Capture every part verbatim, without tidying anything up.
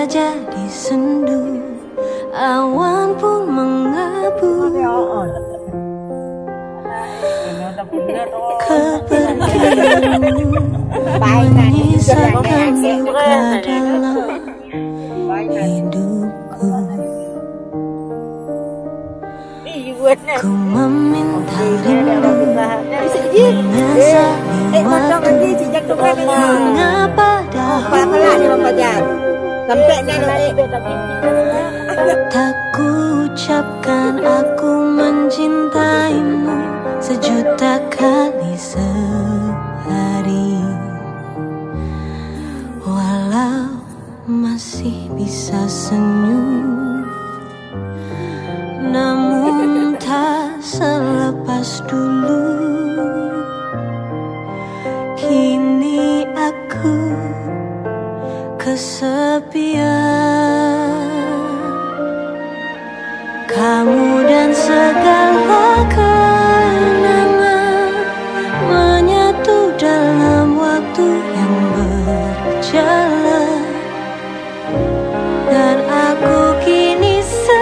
jadi sendu, awan pun mengabu. Kepergianmu menyisakan luka dalam hidupku. Ku meminta rindu menyesali waktu. Mengapa dahulu tak ku ucapkan aku mencintaimu sejuta kali sehari. Walau masih bisa senyum, namun tak selepas dulu. Kini aku kesepian, kamu dan segala kenangan menyatu dalam waktu yang berjalan. Dan aku kini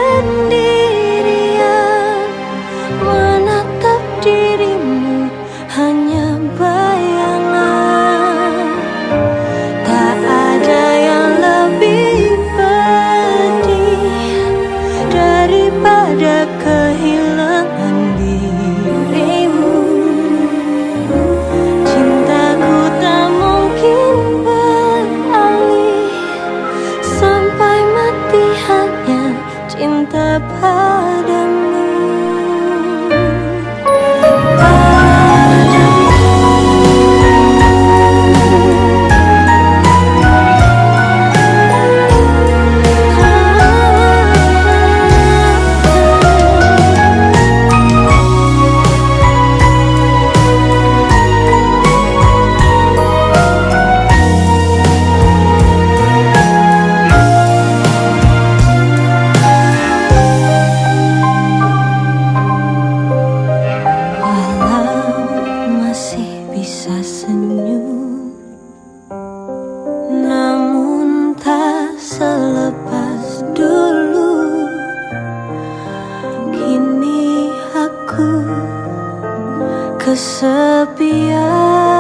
sendirian menatap dirimu, hanya bayangan. Tak ada yang lebih pedih daripada kehilangan dirimu. Cintaku tak mungkin beralih, sampai mati hanya cinta padamu. Bisa senyum, namun tak selepas dulu. Kini aku kesepian.